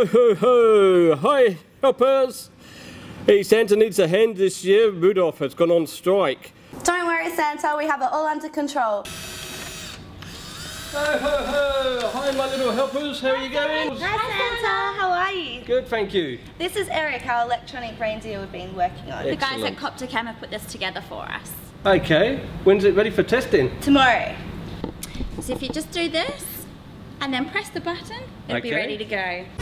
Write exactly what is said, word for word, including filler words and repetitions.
Ho ho ho! Hi helpers! Hey, Santa needs a hand this year. Rudolph has gone on strike. Don't worry, Santa, we have it all under control. Ho ho ho! Hi my little helpers, how are you going? Hi Santa, how are you? Good, thank you. This is Eric, our electronic reindeer we've been working on. The guys at Copter Cam have put this together for us. Okay, when's it ready for testing? Tomorrow. So if you just do this and then press the button, it'll Okay. be ready to go.